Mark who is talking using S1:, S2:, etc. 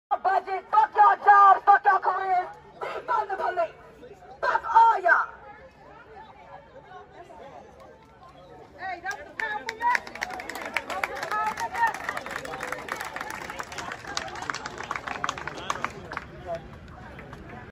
S1: Budget, fuck your jobs, fuck your careers, defund the police.